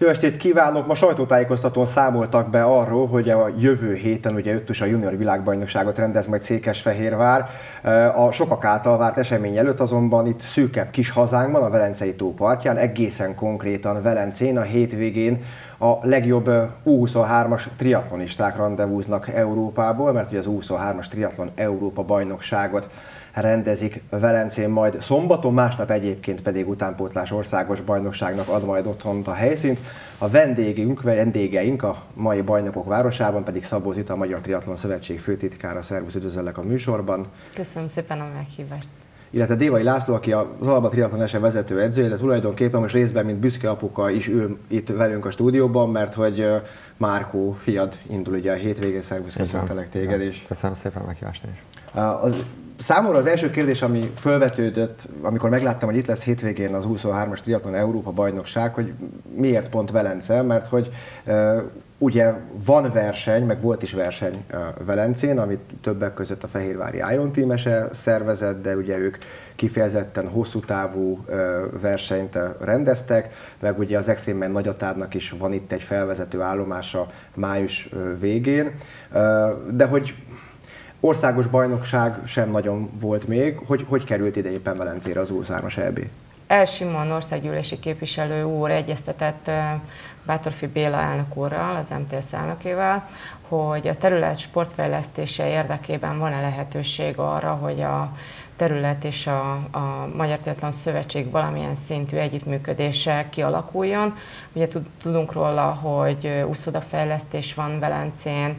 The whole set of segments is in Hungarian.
Jó estét kívánok! Ma sajtótájékoztatón számoltak be arról, hogy a jövő héten ugye ötös a junior világbajnokságot rendez majd Székesfehérvár. A sokak által várt esemény előtt azonban itt szűkebb kis hazánkban, a Velencei tó partján, egészen konkrétan Velencén a hétvégén a legjobb U23-as triatlonisták randevúznak Európából, mert ugye az U23-as triatlon Európa bajnokságot rendezik Velencén majd szombaton, másnap egyébként pedig utánpótlás országos bajnokságnak ad majd otthont a helyszínt. A vendégeink a mai bajnokok városában pedig Szabó Zita, a Magyar Triatlon Szövetség főtitkára. Szervusz, üdvözöllek a műsorban. Köszönöm szépen a meghívást. Illetve Dévai László, aki az Alba Triatlon SE vezető edzője, de tulajdonképpen most részben, mint büszke apuka is ül itt velünk a stúdióban, mert hogy Márkó fiad indul ugye a hétvégén. Szervusz, köszöntelek téged is. Köszönöm szépen a meghívást is. Számomra az első kérdés, ami felvetődött, amikor megláttam, hogy itt lesz hétvégén az 23-as triatlon Európa bajnokság, hogy miért pont Velence, mert hogy ugye van verseny, meg volt is verseny Velencén, amit többek között a Fehérvári Iron Team szervezett, de ugye ők kifejezetten hosszú távú versenyt rendeztek, meg ugye az Extreme Man Nagyatádnak is van itt egy felvezető állomása május végén, de hogy országos bajnokság sem nagyon volt még. Hogy került ide éppen Velencére az U23-as EB? Elsimon országgyűlési képviselő úr egyeztetett Bátorfi Béla elnök úrral, az MTS elnökével, hogy a terület sportfejlesztése érdekében van-e lehetőség arra, hogy a terület és a Magyar Triatlon Szövetség valamilyen szintű együttműködése kialakuljon. Ugye tudunk róla, hogy úszodafejlesztés van Velencén,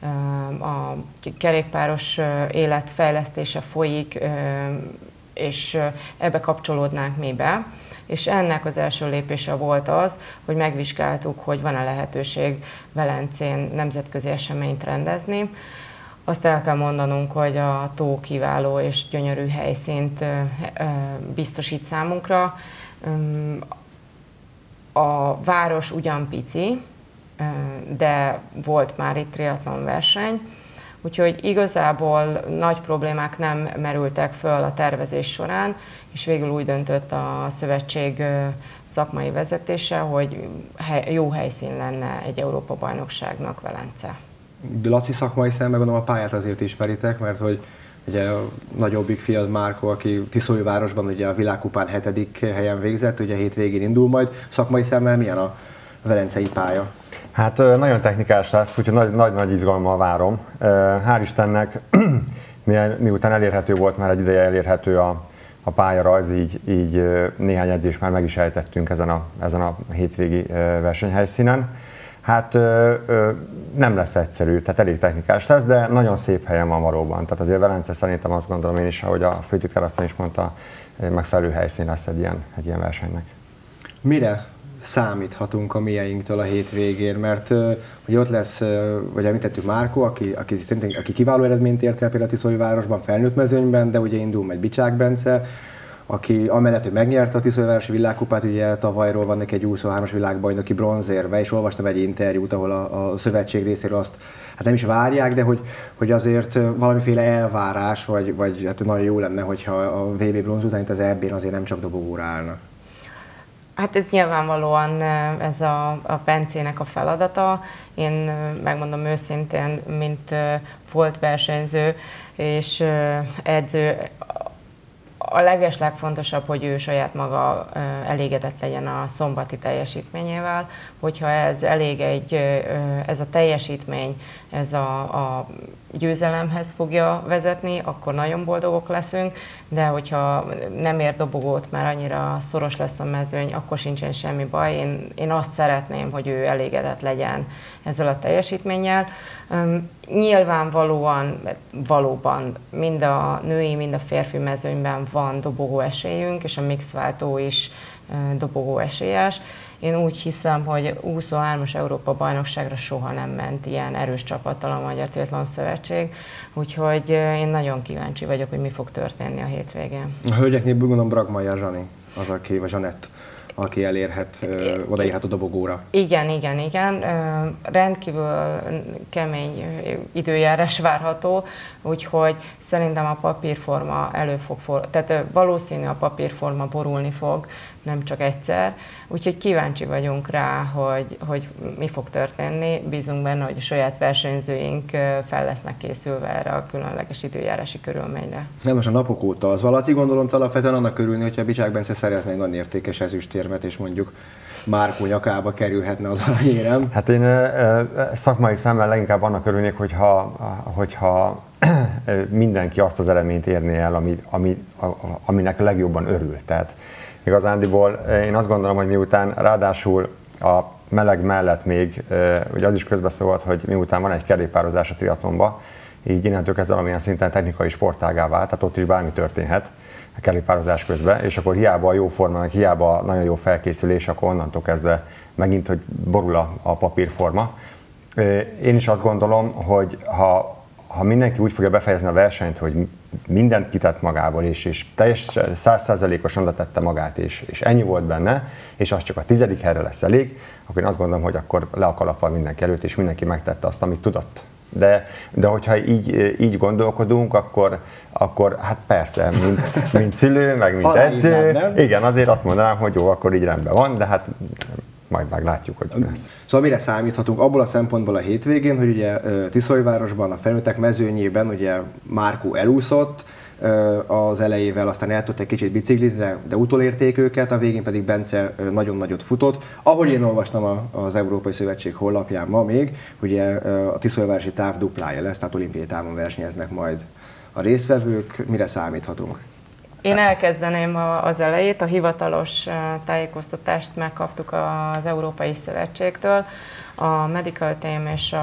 a kerékpáros élet fejlesztése folyik, és ebbe kapcsolódnánk mi be. És ennek az első lépése volt az, hogy megvizsgáltuk, hogy van-e lehetőség Velencén nemzetközi eseményt rendezni. Azt el kell mondanunk, hogy a tó kiváló és gyönyörű helyszínt biztosít számunkra. A város ugyan pici, de volt már itt triatlon verseny, úgyhogy igazából nagy problémák nem merültek föl a tervezés során, és végül úgy döntött a szövetség szakmai vezetése, hogy jó helyszín lenne egy Európa-bajnokságnak Velence. De Laci, szakmai szemben gondolom a pályát azért ismeritek, mert hogy ugye a nagyobbik fiad Márkó, aki Tiszólyvárosban ugye a világkupán 7. helyen végzett, ugye hétvégén indul majd. Szakmai szemmel milyen a velencei pálya? Hát nagyon technikás lesz, úgyhogy nagy izgalommal várom. Hál' Istennek, miután elérhető volt, már egy ideje elérhető a pályarajz, így néhány edzést már meg is ejtettünk ezen a hétvégi versenyhelyszínen. Hát nem lesz egyszerű, tehát elég technikás lesz, de nagyon szép helyen van valóban. Tehát azért Velence szerintem azt gondolom én is, ahogy a főtitkár asszony is mondta, megfelelő helyszín lesz egy ilyen versenynek. Mire számíthatunk a mieinktől a hétvégén, mert ugye ott lesz, vagy említettük Márkó, aki kiváló eredményt ért el például a Tiszólyvárosban, felnőtt mezőnyben, de ugye indul majd Bicsák Bence, aki amellett, hogy megnyerte a Tiszólyvárosi világkupát, ugye tavalyról van neki egy U23-as világbajnoki bronzérme, és olvastam egy interjút, ahol a szövetség részéről azt hát nem is várják, de hogy azért valamiféle elvárás, vagy hát nagyon jó lenne, hogyha a VB bronz után itt az EB-n azért nem csak dobogóra állnak. Hát ez nyilvánvalóan ez a Bencének a feladata. Én megmondom őszintén, mint volt versenyző és edző, a legeslegfontosabb, hogy ő saját maga elégedett legyen a szombati teljesítményével. Hogyha ez ez a teljesítmény, ez a győzelemhez fogja vezetni, akkor nagyon boldogok leszünk, de hogyha nem ér dobogót, mert annyira szoros lesz a mezőny, akkor sincsen semmi baj. Én azt szeretném, hogy ő elégedett legyen ezzel a teljesítménnyel. Nyilvánvalóan, valóban mind a női, mind a férfi mezőnyben van dobogó esélyünk, és a mixváltó is dobogó esélyes. Én úgy hiszem, hogy 23-as Európa bajnokságra soha nem ment ilyen erős csapattal a Magyar Triatlon Szövetség, úgyhogy én nagyon kíváncsi vagyok, hogy mi fog történni a hétvégén. A hölgyeknél gondolom Bragmajer Zsani, vagy Zsanett, aki odaérhet a dobogóra. Igen. Rendkívül kemény időjárás várható, úgyhogy szerintem a papírforma tehát valószínű a papírforma borulni fog, nem csak egyszer. Úgyhogy kíváncsi vagyunk rá, hogy mi fog történni. Bízunk benne, hogy a saját versenyzőink fel lesznek készülve erre a különleges időjárási körülményre. Nem most a napok óta az Valaci, gondolom alapvetően annak örülni, hogyha Bicsák Bence szerezne egy nagyon értékes ezüstérmet, és mondjuk Márkó nyakába kerülhetne az aranyérem. Hát én szakmai szemmel leginkább annak örülnék, hogyha mindenki azt az eredményt érné el, aminek legjobban örül. Tehát igazándiból én azt gondolom, hogy miután ráadásul a meleg mellett még, ugye az is közbeszólt, hogy miután van egy kerékpározás a triatlonban, így innentől kezdve valamilyen szinten technikai sportággá vált, tehát ott is bármi történhet a kerékpározás közben, és akkor hiába a jó forma, hiába a nagyon jó felkészülés, akkor onnantól kezdve megint, hogy borul a papírforma. Én is azt gondolom, hogy ha mindenki úgy fogja befejezni a versenyt, hogy mindent kitett magából, és teljesen 100%-osan letette magát, és ennyi volt benne, és az csak a 10. helyre lesz elég, akkor én azt gondolom, hogy akkor le a kalappal mindenki előtt, és mindenki megtette azt, amit tudott. De hogyha így gondolkodunk, akkor hát persze, mint szülő, meg mint edző, igen, azért azt mondanám, hogy jó, akkor így rendben van, de hát majd meglátjuk, hogy mi lesz. Szóval mire számíthatunk abból a szempontból a hétvégén, hogy ugye Tiszaújvárosban, a felnőttek mezőnyében ugye Márkó elúszott az elejével, aztán el tudta egy kicsit biciklizni, de utolérték őket, a végén pedig Bence nagyon nagyot futott. Ahogy én olvastam az Európai Szövetség honlapján ma még, ugye a Tiszaújvárosi táv duplája lesz, tehát olimpiai távon versenyeznek majd a résztvevők. Mire számíthatunk? Én elkezdeném az elejét, a hivatalos tájékoztatást megkaptuk az Európai Szövetségtől. A Medical Team és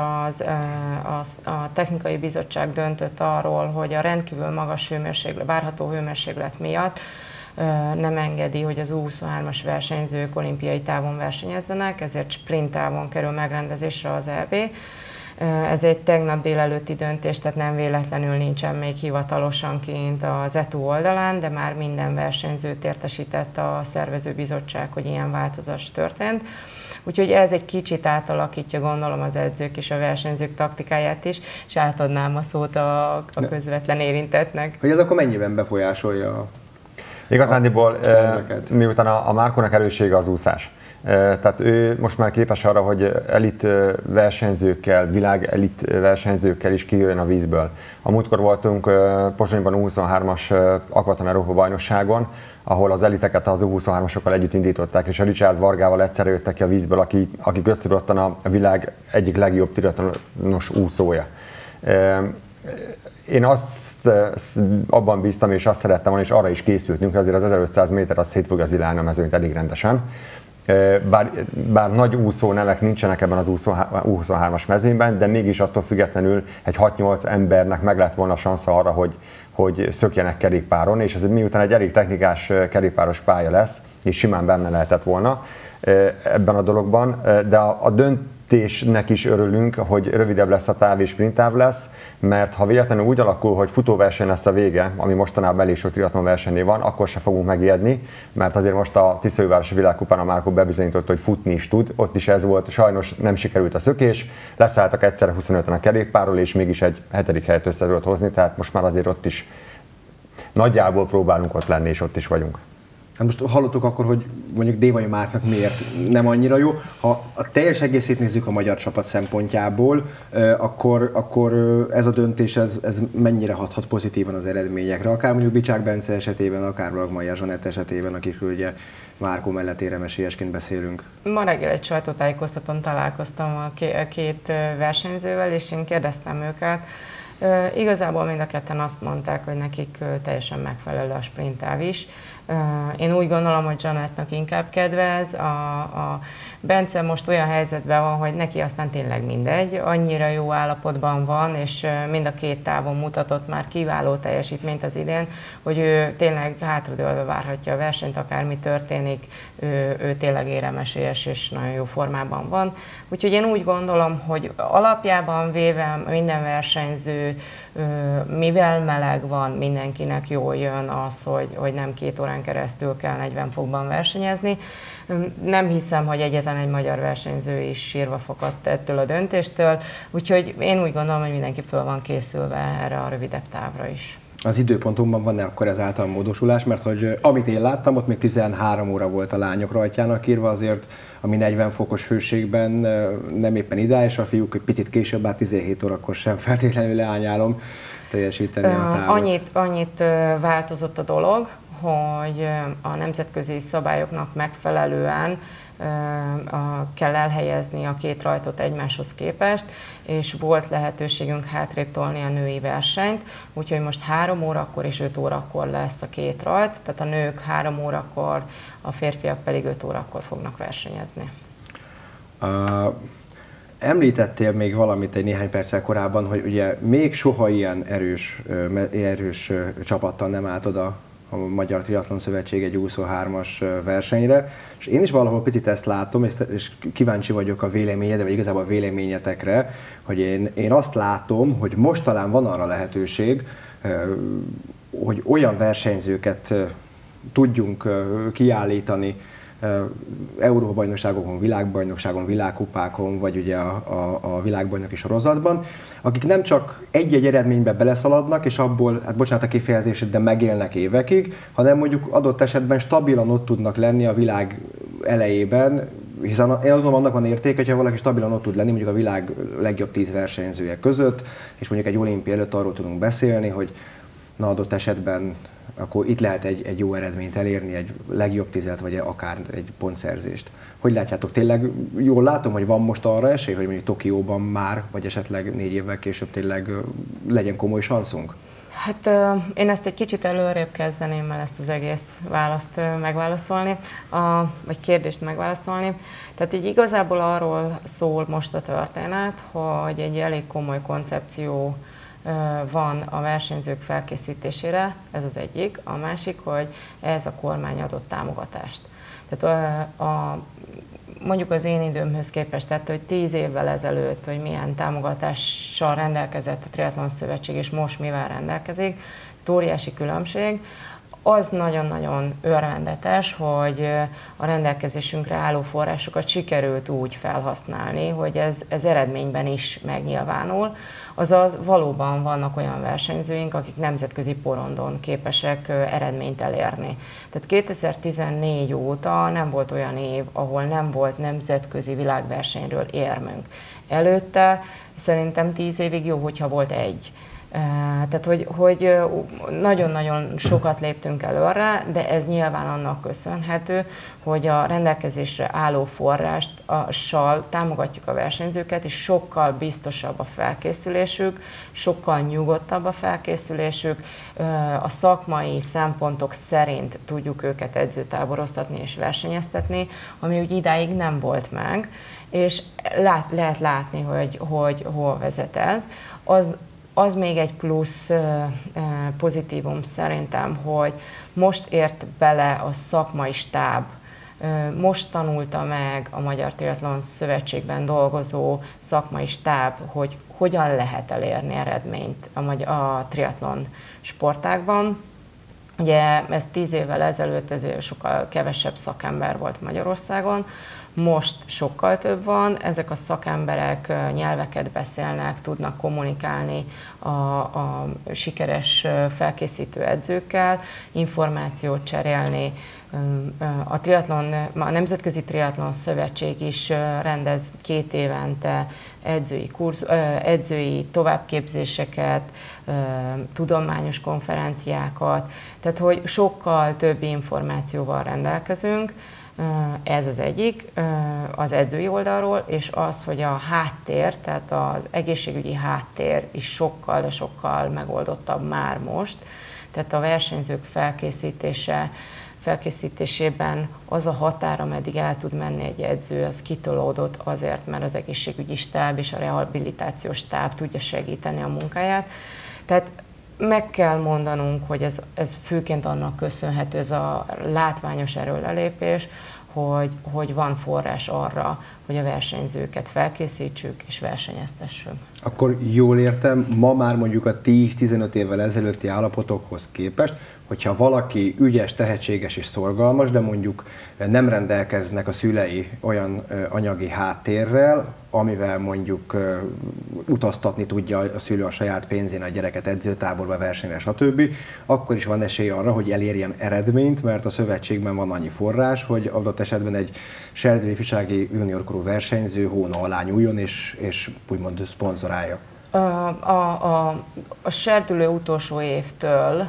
a Technikai Bizottság döntött arról, hogy a rendkívül magas várható hőmérséklet miatt nem engedi, hogy az U23-as versenyzők olimpiai távon versenyezzenek, ezért sprint távon kerül megrendezésre az EB. Ez egy tegnap délelőtti döntés, tehát nem véletlenül nincsen még hivatalosan kint az ETU oldalán, de már minden versenyzőt értesített a szervezőbizottság, hogy ilyen változás történt. Úgyhogy ez egy kicsit átalakítja, gondolom, az edzők és a versenyzők taktikáját is, és átadnám a szót a közvetlen érintettnek. Hogy ez akkor mennyiben befolyásolja igazándiból, miután a Márkónak erőssége az úszás. Tehát ő most már képes arra, hogy elit versenyzőkkel, világ elit versenyzőkkel is kijöjjön a vízből. A múltkor voltunk Pozsonyban U23-as Aquaton Európa bajnokságon, ahol az eliteket az U23-asokkal együtt indították, és a Richard Vargával egyszerre jöttek ki a vízből, aki köztudottan a világ egyik legjobb triatlonos úszója. Én abban bíztam, és azt szerettem volna, és arra is készültünk, hogy azért az 1500 méter az szét fogja zilálni a mezőnyt elég rendesen. Bár nagy úszó nevek nincsenek ebben az U23-as mezőnyben, de mégis attól függetlenül egy 6-8 embernek meg lett volna szansza arra, hogy szökjenek kerékpáron, és ez miután egy elég technikás kerékpáros pálya lesz, és simán benne lehetett volna ebben a dologban, de a döntésnek is örülünk, hogy rövidebb lesz a táv és sprinttáv lesz, mert ha véletlenül úgy alakul, hogy futóverseny lesz a vége, ami mostanában elég sok triatlon versenynél van, akkor se fogunk megijedni, mert azért most a Tiszaújvárosi Világkupán a Márkó bebizonyította, hogy futni is tud, ott is ez volt, sajnos nem sikerült a szökés, leszálltak egyszerre 25-en a kerékpárról, és mégis egy 7. helyet össze tudott hozni, tehát most már azért ott is nagyjából próbálunk ott lenni, és ott is vagyunk. Hát most hallottuk akkor, hogy mondjuk Dévai Márknak miért nem annyira jó. Ha a teljes egészét nézzük a magyar csapat szempontjából, akkor ez a döntés ez mennyire hathat pozitívan az eredményekre. Akár mondjuk Bicsák Bence esetében, akár Blagmajer Zsanett esetében, akikről ugye Márkó mellett éremesélyesként beszélünk. Ma reggel egy sajtótájékoztatón találkoztam a két versenyzővel, és én kérdeztem őket. Igazából mind a ketten azt mondták, hogy nekik teljesen megfelelő a sprinttáv is. Én úgy gondolom, hogy Zsanettnak inkább kedvez. A Bence most olyan helyzetben van, hogy neki aztán tényleg mindegy, annyira jó állapotban van, és mind a két távon mutatott már kiváló teljesítményt az idén, hogy ő tényleg hátradőlve várhatja a versenyt, akármi történik, ő tényleg éremesélyes és nagyon jó formában van. Úgyhogy én úgy gondolom, hogy alapjában véve minden versenyző, mivel meleg van, mindenkinek jól jön az, hogy nem 2 órán keresztül kell 40 fokban versenyezni. Nem hiszem, hogy egyetlen egy magyar versenyző is sírva fogadt ettől a döntéstől, úgyhogy én úgy gondolom, hogy mindenki föl van készülve erre a rövidebb távra is. Az időpontunkban van-e akkor ezáltal módosulás, mert hogy amit én láttam, ott még 13 óra volt a lányok rajtjának írva, azért ami 40 fokos hőségben nem éppen ideális, a fiúk egy picit később, bár 17 órakor sem feltétlenül leányálom teljesíteni a távot. Annyit változott a dolog, hogy a nemzetközi szabályoknak megfelelően kell elhelyezni a két rajtot egymáshoz képest, és volt lehetőségünk hátrébb tolni a női versenyt, úgyhogy most 3 órakor és 5 órakor lesz a két rajt, tehát a nők 3 órakor, a férfiak pedig 5 órakor fognak versenyezni. Említettél még valamit egy néhány perccel korábban, hogy ugye még soha ilyen erős csapattal nem állt oda a Magyar Triatlon Szövetség egy 23-as versenyre, és én is valahol picit ezt látom, és kíváncsi vagyok a véleményedre, vagy igazából a véleményetekre, hogy én azt látom, hogy most talán van arra lehetőség, hogy olyan versenyzőket tudjunk kiállítani Európa-bajnokságokon, világbajnokságon, világkupákon, vagy ugye a világbajnoki sorozatban, akik nem csak egy-egy eredménybe beleszaladnak, és abból, hát bocsánat a kifejezését, de megélnek évekig, hanem mondjuk adott esetben stabilan ott tudnak lenni a világ elejében, hiszen én azt gondolom, annak van értéke, hogyha valaki stabilan ott tud lenni, mondjuk a világ legjobb 10 versenyzője között, és mondjuk egy olimpia előtt arról tudunk beszélni, hogy na adott esetben akkor itt lehet egy jó eredményt elérni, egy legjobb 10-et, vagy akár egy pontszerzést. Hogy látjátok? Tényleg jól látom, hogy van most arra esély, hogy mondjuk Tokióban már, vagy esetleg 4 évvel később tényleg legyen komoly szanszunk? Hát én ezt egy kicsit előrébb kezdeném el ezt az egész választ megválaszolni, vagy kérdést megválaszolni. Tehát így igazából arról szól most a történet, hogy egy elég komoly koncepció van a versenyzők felkészítésére, ez az egyik. A másik, hogy ez a kormány adott támogatást. Tehát mondjuk az én időmhöz képest, tehát hogy 10 évvel ezelőtt, hogy milyen támogatással rendelkezett a Triatlon Szövetség, és most mivel rendelkezik, óriási különbség. Az nagyon-nagyon örvendetes, hogy a rendelkezésünkre álló forrásokat sikerült úgy felhasználni, hogy ez eredményben is megnyilvánul. Azaz valóban vannak olyan versenyzőink, akik nemzetközi porondon képesek eredményt elérni. Tehát 2014 óta nem volt olyan év, ahol nem volt nemzetközi világversenyről érmünk. Előtte szerintem 10 évig jó, hogyha volt egy. Tehát, hogy nagyon-nagyon sokat léptünk előre, de ez nyilván annak köszönhető, hogy a rendelkezésre álló forrással támogatjuk a versenyzőket, és sokkal biztosabb a felkészülésük, sokkal nyugodtabb a felkészülésük, a szakmai szempontok szerint tudjuk őket edzőtáboroztatni és versenyeztetni, ami úgy idáig nem volt meg, és lehet látni, hogy hol vezet ez. Az még egy plusz pozitívum szerintem, hogy most ért bele a szakmai stáb, most tanulta meg a Magyar Triatlon Szövetségben dolgozó szakmai stáb, hogy hogyan lehet elérni eredményt a triatlon sportágban. Ugye ez 10 évvel ezelőtt sokkal kevesebb szakember volt Magyarországon, most sokkal több van, ezek a szakemberek nyelveket beszélnek, tudnak kommunikálni a sikeres felkészítő edzőkkel, információt cserélni. A Nemzetközi Triatlon Szövetség is rendez 2 évente edzői továbbképzéseket, tudományos konferenciákat, tehát hogy sokkal több információval rendelkezünk. Ez az egyik, az edzői oldalról, és az, hogy a háttér, tehát az egészségügyi háttér is sokkal, de sokkal megoldottabb már most. Tehát a versenyzők felkészítésében az a határ, ameddig el tud menni egy edző, az kitolódott azért, mert az egészségügyi stáb és a rehabilitációs stáb tudja segíteni a munkáját. Tehát meg kell mondanunk, hogy ez főként annak köszönhető, ez a látványos erőlelépés, hogy van forrás arra, hogy a versenyzőket felkészítsük és versenyeztessük. Akkor jól értem, ma már mondjuk a 10-15 évvel ezelőtti állapotokhoz képest, hogyha valaki ügyes, tehetséges és szorgalmas, de mondjuk nem rendelkeznek a szülei olyan anyagi háttérrel, amivel mondjuk utaztatni tudja a szülő a saját pénzén a gyereket edzőtáborba, versenyre, stb., akkor is van esély arra, hogy elérjen eredményt, mert a szövetségben van annyi forrás, hogy adott esetben egy serdülő ifjúsági juniorkorú versenyző hóna alá nyúljon és úgymond szponzorálja. A serdülő utolsó évtől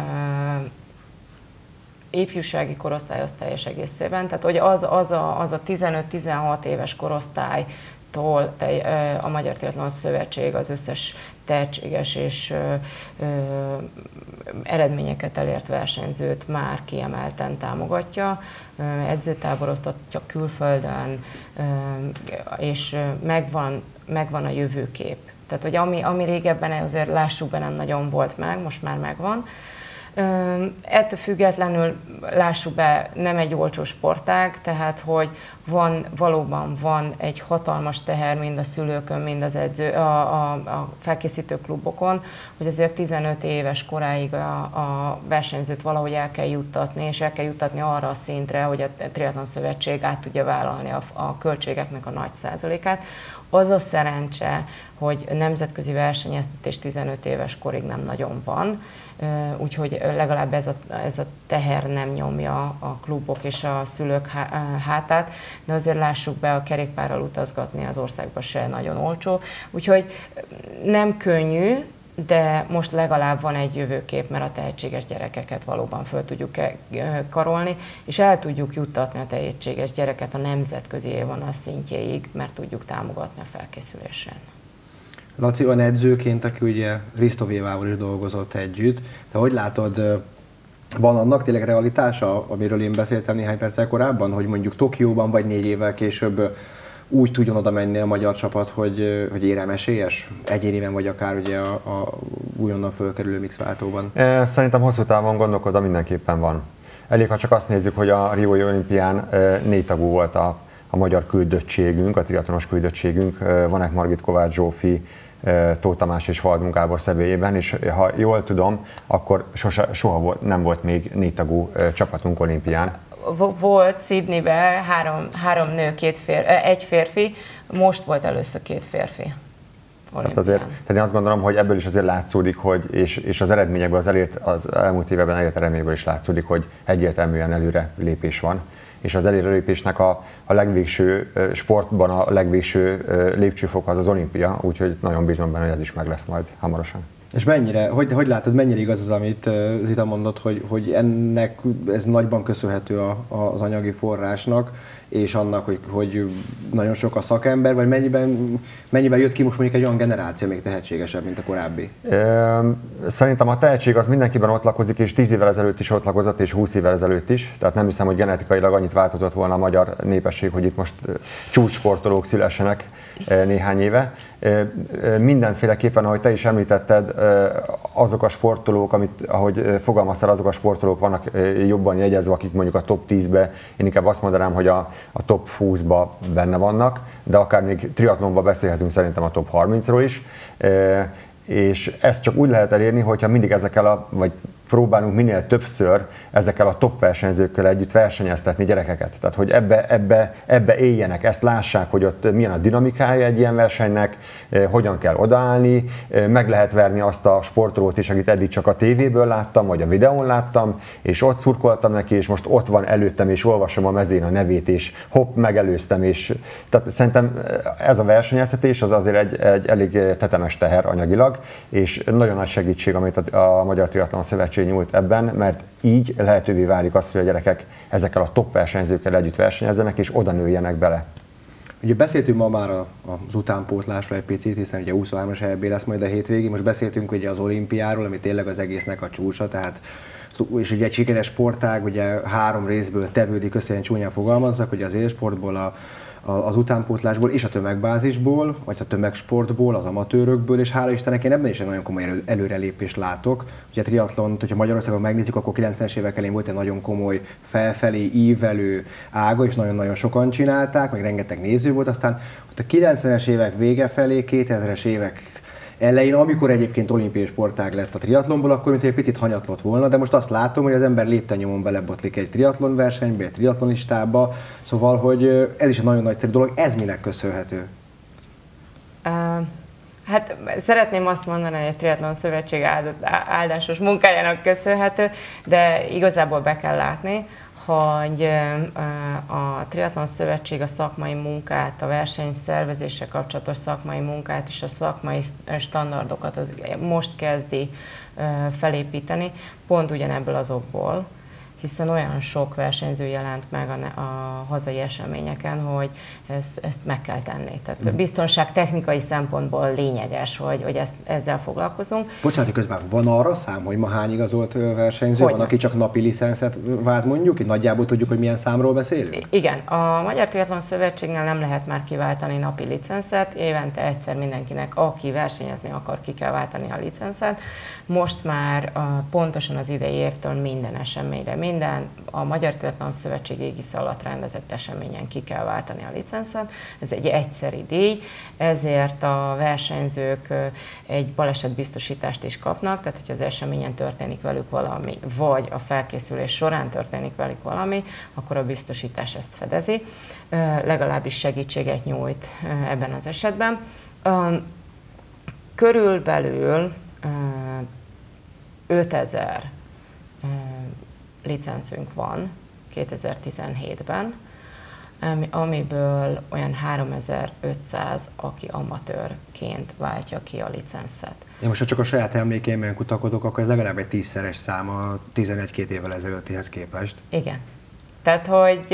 ifjúsági korosztály az teljes egészében, tehát hogy az a 15-16 éves korosztálytól a Magyar Triatlon Szövetség az összes tehetséges és eredményeket elért versenyzőt már kiemelten támogatja, edzőtáboroztatja külföldön, és megvan a jövőkép. Tehát, hogy ami régebben azért lássuk be nem nagyon volt meg, most már megvan. Ettől függetlenül lássuk be, nem egy olcsó sportág, tehát hogy valóban van egy hatalmas teher mind a szülőkön, mind az a felkészítő klubokon, hogy azért 15 éves koráig a versenyzőt valahogy el kell juttatni, és el kell juttatni arra a szintre, hogy a Triatlon Szövetség át tudja vállalni a költségeknek a nagy százalékát. Az a szerencse, hogy nemzetközi versenyeztetés 15 éves korig nem nagyon van, úgyhogy legalább ez a teher nem nyomja a klubok és a szülők hátát, de azért lássuk be, a kerékpárral utazgatni az országban se nagyon olcsó, úgyhogy nem könnyű, de most legalább van egy jövőkép, mert a tehetséges gyerekeket valóban föl tudjuk karolni, és el tudjuk juttatni a tehetséges gyereket a nemzetközi élvonal szintjéig, mert tudjuk támogatni a felkészülésen. Laci, olyan edzőként, aki ugye Risztovévával is dolgozott együtt, te hogy látod, van annak tényleg realitása, amiről én beszéltem néhány perccel korábban, hogy mondjuk Tokióban vagy 4 évvel később úgy tudjon oda menni a magyar csapat, hogy éremesélyes egyéniben, vagy akár ugye a újonnan fölkerülő mixváltóban? Szerintem hosszú távon gondolkodva mindenképpen van. Elég, ha csak azt nézzük, hogy a Riói olimpián 4 tagú volt a magyar küldöttségünk, a triatlonos küldöttségünk, Vanek Margit, Kovács Zsófi, Tóth Tamás és Valdmunk Gábor személyében, és ha jól tudom, akkor soha nem volt még 4 tagú csapatunk olimpián. Volt Sydneyben 3 nő, 1 férfi, most volt először 2 férfi. Tehát én azt gondolom, hogy ebből is azért látszódik, és az eredményekből, az elmúlt években elért eredményekből is látszódik, hogy egyértelműen előre lépés van. És az előrelépésnek a legvégső sportban a legvégső lépcsőfok az olimpia, úgyhogy nagyon bízom benne, hogy ez is meg lesz majd hamarosan. És mennyire, hogy látod, mennyire igaz az, amit Zita mondott, hogy ennek ez nagyban köszönhető az anyagi forrásnak, és annak, hogy nagyon sok a szakember, vagy mennyiben jött ki most mondjuk egy olyan generáció még tehetségesebb, mint a korábbi? Szerintem a tehetség az mindenkiben ott lakozik, és 10 évvel ezelőtt is ott lakozott, és 20 évvel ezelőtt is. Tehát nem hiszem, hogy genetikailag annyit változott volna a magyar népesség, hogy itt most csúcssportolók szülessenek néhány éve. Mindenféleképpen, ahogy te is említetted, azok a sportolók, ahogy fogalmaztál, azok a sportolók vannak jobban jegyezve, akik mondjuk a top 10-be, én inkább azt mondanám, hogy a top 20-ba benne vannak, de akár még triatlonban beszélhetünk szerintem a top 30-ról is. És ezt csak úgy lehet elérni, hogyha mindig vagy próbálunk minél többször ezekkel a top versenyzőkkel együtt versenyeztetni gyerekeket. Tehát, hogy ebbe éljenek, ezt lássák, hogy ott milyen a dinamikája egy ilyen versenynek, hogyan kell odaállni, meg lehet verni azt a sportolót is, akit eddig csak a tévéből láttam, vagy a videón láttam, és ott szurkoltam neki, és most ott van előttem, és olvasom a mezén a nevét, és hopp, megelőztem, és tehát szerintem ez a versenyeztetés az azért egy elég tetemes teher anyagilag, és nagyon nagy segítség, amit a Magyar Triatlon Szövetség nyújt ebben, mert így lehetővé válik az, hogy a gyerekek ezekkel a top versenyzőkkel együtt versenyezzenek, és oda nőjenek bele. Ugye beszéltünk ma már az utánpótlásról egy picit, hiszen ugye 23-as EB lesz majd a hétvégén, most beszéltünk ugye az olimpiáról, ami tényleg az egésznek a csúcsa, tehát és ugye egy sikeres sportág ugye 3 részből tevődik össze, ilyen csúnyán fogalmazzak, ugye az élsportból, az utánpótlásból és a tömegbázisból, vagy a tömegsportból, az amatőrökből, és hála Istennek én ebben is egy nagyon komoly előrelépést látok. Ugye a triatlont, hogyha Magyarországon megnézzük, akkor 90-es évek elején volt egy nagyon komoly felfelé ívelő ága, és nagyon-nagyon sokan csinálták, meg rengeteg néző volt, aztán ott a 90-es évek vége felé, 2000-es évek elején, amikor egyébként olimpiai sportág lett a triatlonból, akkor mint egy picit hanyatlott volna, de most azt látom, hogy az ember lépten-nyomon belebotlik egy triatlon versenybe, egy triatlonistába, szóval, hogy ez is egy nagyon nagyszerű dolog. Ez minek köszönhető? Hát szeretném azt mondani, hogy a Triatlon Szövetség áldásos munkájának köszönhető, de igazából be kell látni, hogy a Triatlon Szövetség a szakmai munkát, a versenyszervezéssel kapcsolatos szakmai munkát és a szakmai standardokat most kezdi felépíteni, pont ugyanebből az okból, hiszen olyan sok versenyző jelent meg a hazai eseményeken, hogy ezt meg kell tenni. Tehát biztonság technikai szempontból lényeges, hogy ezzel foglalkozunk. Bocsánat, közben van arra szám, hogy ma hány igazolt versenyző van, aki csak napi licenszet vált mondjuk? Nagyjából tudjuk, hogy milyen számról beszélünk? Igen, a Magyar Triatlon Szövetségnél nem lehet már kiváltani napi licenszet, évente egyszer mindenkinek, aki versenyezni akar, ki kell váltani a licenszet. Most már pontosan az idei évtől minden eseményre, a Magyar Triatlon Szövetség égisze alatt rendezett eseményen ki kell váltani a licenszet. Ez egy egyszeri díj, ezért a versenyzők egy balesetbiztosítást is kapnak, tehát hogyha az eseményen történik velük valami, vagy a felkészülés során történik velük valami, akkor a biztosítás ezt fedezi, legalábbis segítséget nyújt ebben az esetben. Körülbelül 5000 licenszünk van 2017-ben, amiből olyan 3500, aki amatőrként váltja ki a licenszet. Én most csak a saját emlékeimben kutakodok, akkor ez legalább egy 10-szeres szám a 11-2 évvel ezelőttihez képest. Igen. Tehát, hogy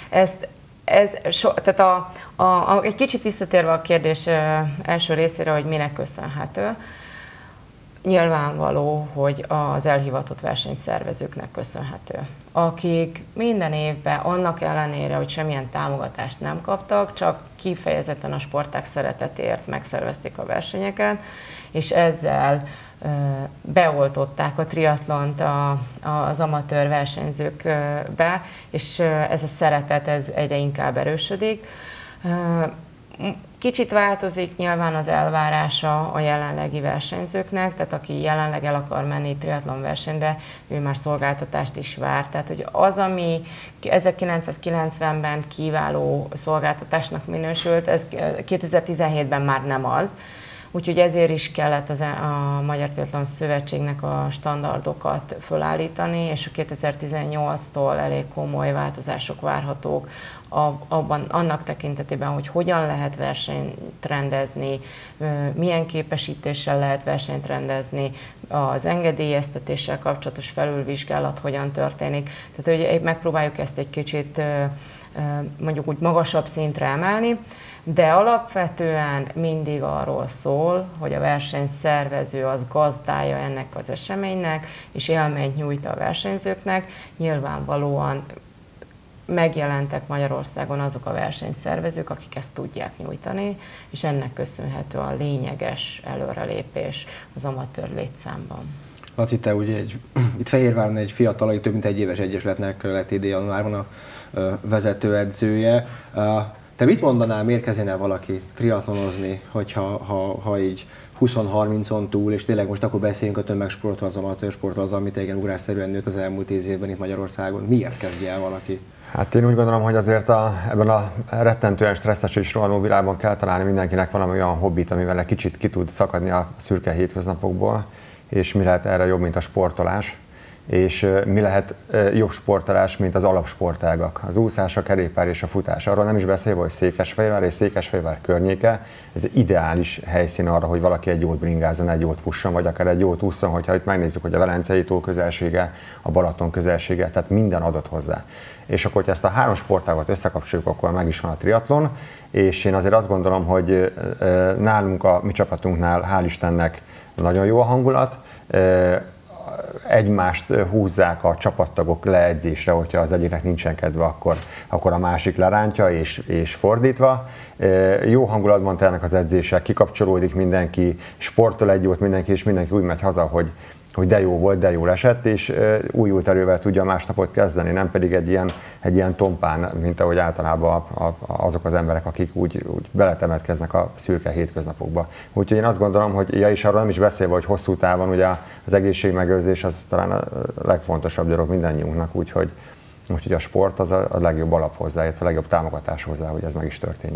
tehát egy kicsit visszatérve a kérdés első részére, hogy minek köszönhető, nyilvánvaló, hogy az elhivatott versenyszervezőknek köszönhető, akik minden évben annak ellenére, hogy semmilyen támogatást nem kaptak, csak kifejezetten a sportág szeretetéért megszervezték a versenyeket, és ezzel beoltották a triatlont az amatőr versenyzőkbe, és ez a szeretet egyre inkább erősödik. Kicsit változik nyilván az elvárása a jelenlegi versenyzőknek, tehát aki jelenleg el akar menni triatlon versenyre, ő már szolgáltatást is vár. Tehát, hogy az, ami 1990-ben kiváló szolgáltatásnak minősült, ez 2017-ben már nem az. Úgyhogy ezért is kellett a Magyar Triatlon Szövetségnek a standardokat fölállítani, és a 2018-tól elég komoly változások várhatók annak tekintetében, hogy hogyan lehet versenyt rendezni, milyen képesítéssel lehet versenyt rendezni, az engedélyeztetéssel kapcsolatos felülvizsgálat hogyan történik. Tehát, hogy megpróbáljuk ezt egy kicsit mondjuk úgy magasabb szintre emelni, de alapvetően mindig arról szól, hogy a versenyszervező az gazdája ennek az eseménynek, és élményt nyújt a versenyzőknek. Nyilvánvalóan megjelentek Magyarországon azok a versenyszervezők, akik ezt tudják nyújtani, és ennek köszönhető a lényeges előrelépés az amatőr létszámban. Laci, te ugye itt Fehérváron egy fiatal, több mint egy éves egyesületnek lett idén januárban a vezetőedzője. Te mit mondanál, miért kezdene valaki triatlonozni, ha így 20-30-on túl, és tényleg most akkor beszéljünk a tömegsportról, az amatőrsportról, az, amit igen ugrásszerűen nőtt az elmúlt 10 évben itt Magyarországon. Miért kezdje el valaki? Hát én úgy gondolom, hogy azért ebben a rettentően stresszes és rohanó világban kell találni mindenkinek valami olyan hobbit, amivel egy kicsit ki tud szakadni a szürke hétköznapokból, és mi lehet erre jobb, mint a sportolás, és mi lehet jobb sportolás, mint az alapsportágak. Az úszás, a kerékpár és a futás. Arról nem is beszélve, hogy Székesfehérvár és Székesfehérvár környéke, ez ideális helyszín arra, hogy valaki egy jót bringázzon, egy jót fusson, vagy akár egy jót ússzon, hogyha itt megnézzük, hogy a Velencei tó közelsége, a Balaton közelsége, tehát minden adott hozzá. És akkor, hogy ezt a három sportágat összekapcsoljuk, akkor meg is van a triatlon, és én azért azt gondolom, hogy nálunk, a mi csapatunknál, hál' Istennek nagyon jó a hangulat, egymást húzzák a csapattagok leedzésre, hogyha az egyiknek nincsen kedve, akkor a másik lerántja, és fordítva. Jó hangulatban telnek az edzések, kikapcsolódik mindenki, sportol egy jót mindenki, és mindenki úgy megy haza, hogy de jó volt, de jól esett, és újult erővel tudja másnapot kezdeni, nem pedig egy ilyen tompán, mint ahogy általában azok az emberek, akik úgy beletemetkeznek a szürke hétköznapokba. Úgyhogy én azt gondolom, hogy és arról nem is beszélve, hogy hosszú távon ugye az egészségmegőrzés az talán a legfontosabb dolog mindannyiunknak, úgyhogy a sport az a legjobb alap hozzá, illetve a legjobb támogatás hozzá, hogy ez meg is történjen.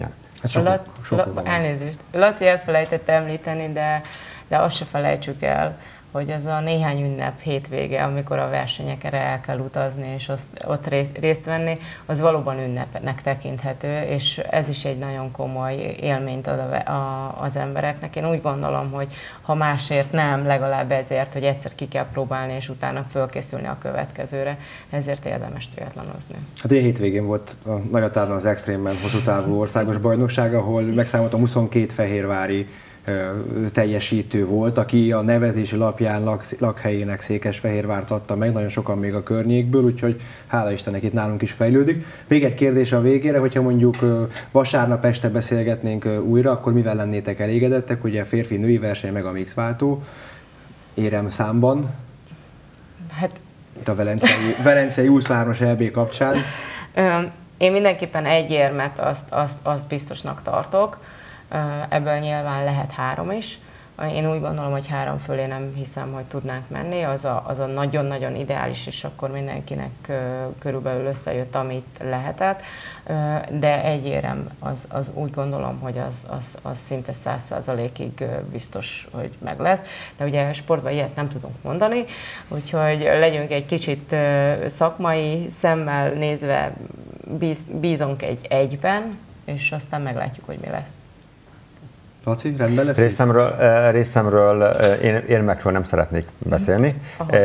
Elnézést. Laci elfelejtette említeni, de azt se felejtsük el, hogy az a néhány ünnep hétvége, amikor a versenyekre el kell utazni és ott részt venni, az valóban ünnepnek tekinthető, és ez is egy nagyon komoly élményt ad az embereknek. Én úgy gondolom, hogy ha másért nem, legalább ezért, hogy egyszer ki kell próbálni, és utána fölkészülni a következőre, ezért érdemes triatlonozni. Hát én hétvégén volt a Nagyatárban az Extrémben hosszú távú országos bajnokság, ahol megszámoltam 22 fehérvári teljesítő volt, aki a nevezési lapján lakhelyének Székesfehérvárt adta meg, nagyon sokan még a környékből, úgyhogy hála Istennek itt nálunk is fejlődik. Még egy kérdés a végére, hogyha mondjuk vasárnap este beszélgetnénk újra, akkor mivel lennétek elégedettek? Ugye férfi-női verseny meg a mixváltó érem számban. Hát itt a Velencei 23-as EB kapcsán. Én mindenképpen egy érmet azt biztosnak tartok. Ebből nyilván lehet 3 is. Én úgy gondolom, hogy 3 fölé nem hiszem, hogy tudnánk menni. Az a nagyon-nagyon ideális, és akkor mindenkinek körülbelül összejött, amit lehetett. De egy érem, az úgy gondolom, hogy az szinte 100%-ig biztos, hogy meg lesz. De ugye sportban ilyet nem tudunk mondani, úgyhogy legyünk egy kicsit szakmai szemmel nézve, bízunk egy egyben, és aztán meglátjuk, hogy mi lesz. Laci, rendben lesz? Részemről én érmekről nem szeretnék beszélni.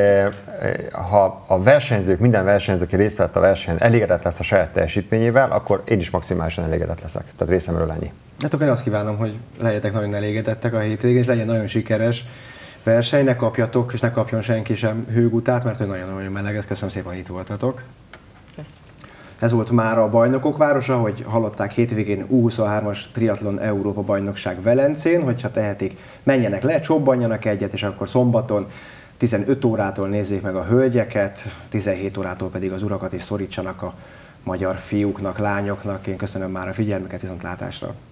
Ha a versenyzők, minden versenyző, aki részt vett a versenyen, elégedett lesz a saját teljesítményével, akkor én is maximálisan elégedett leszek. Tehát részemről ennyi. Hát akkor én azt kívánom, hogy legyetek nagyon elégedettek a hétvégén, és legyen nagyon sikeres verseny, ne kapjatok, és ne kapjon senki sem hőgutát, mert nagyon-nagyon meleg, ezt köszönöm szépen, hogy itt voltatok. Ez volt már a Bajnokok városa, hogy hallották, hétvégén U23-as triatlon Európa bajnokság Velencén, hogyha tehetik, menjenek le, csobbanjanak egyet, és akkor szombaton 15 órától nézzék meg a hölgyeket, 17 órától pedig az urakat is szorítsanak a magyar fiúknak, lányoknak. Én köszönöm már a figyelmüket, viszontlátásra!